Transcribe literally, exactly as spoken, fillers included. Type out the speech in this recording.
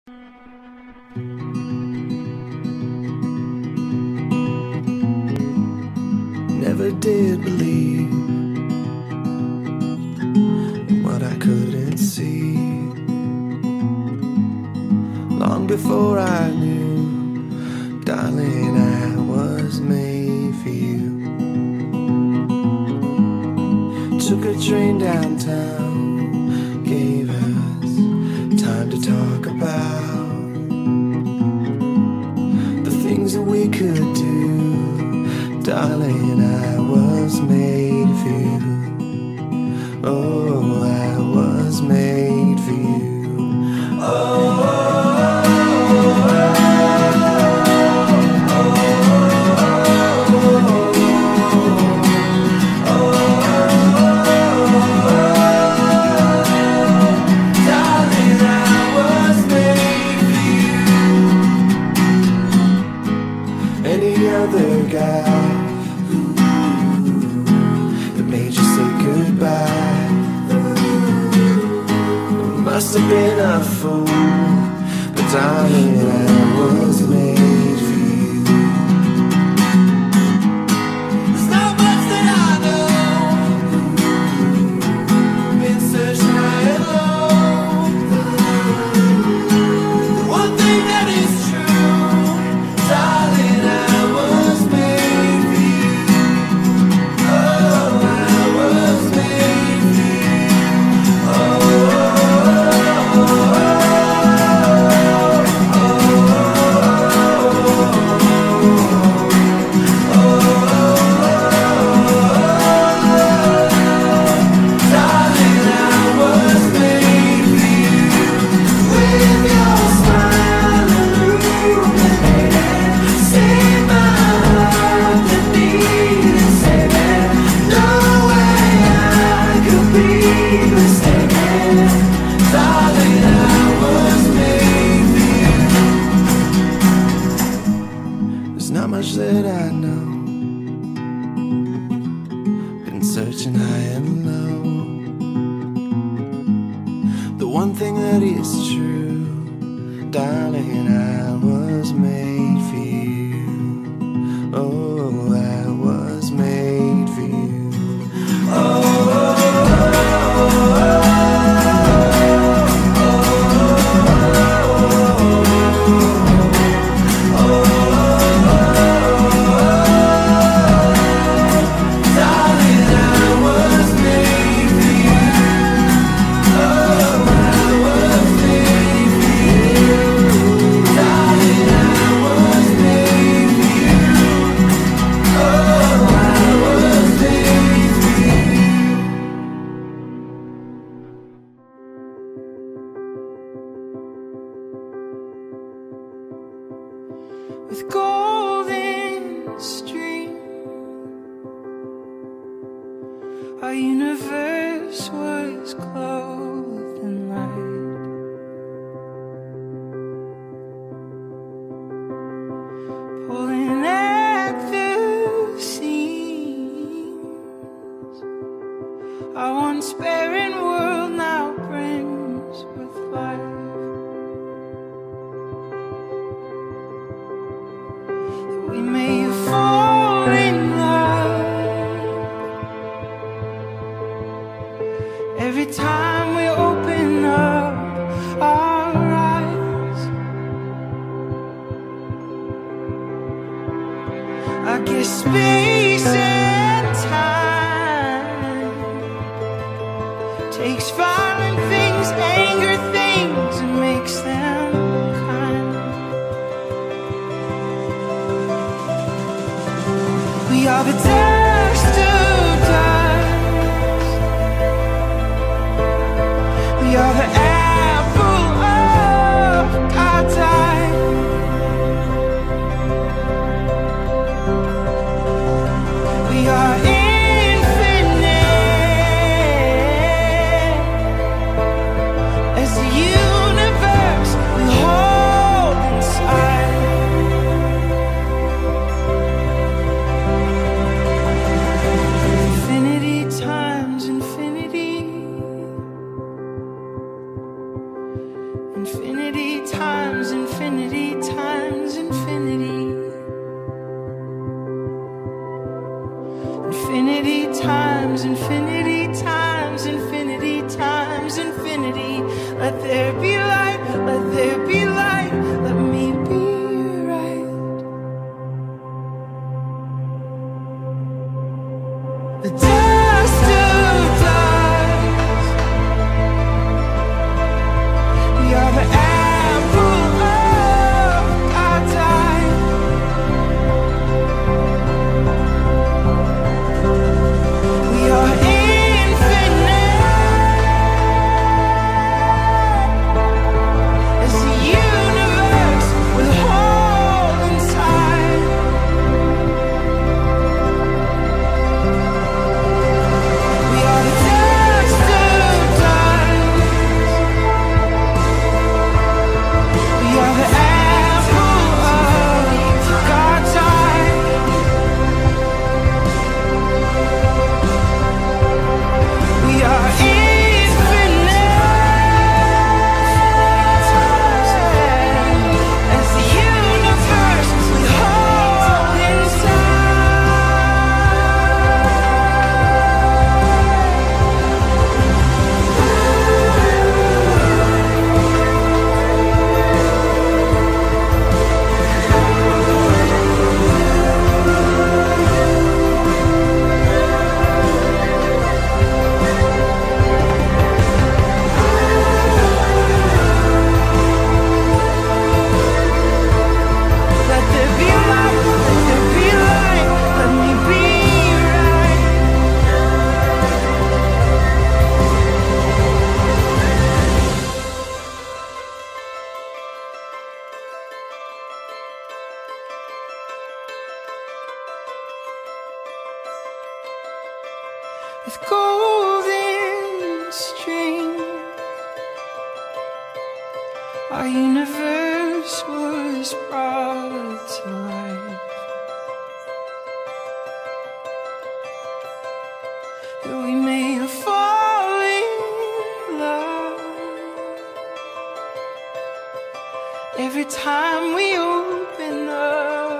Never did believe in what I couldn't see. Long before I knew, darling, I was made for you. Took a train downtown, gave us time to talk about the things that we could do. Darling, I was made for you. Oh, I was made for you. Oh, other guy that made you say goodbye must have been a fool, but darling, I was made for you. There's not much that I know, been searching high and low. The one thing that is true, darling, I not much that I know, been searching high and low. The one thing that is true, darling, I was made for you. Oh, I was made for you. Oh, with golden stream, our universe was clothed in light. Pulling at the seams, our once barren world now brims with life. We may fall in love every time we open up our eyes. I guess space and time takes violent things, anger things, and makes them kind. We are the dust of dust. We are the apple of God's eye. with golden string. Our universe was brought to life, and we may fall in love every time we open up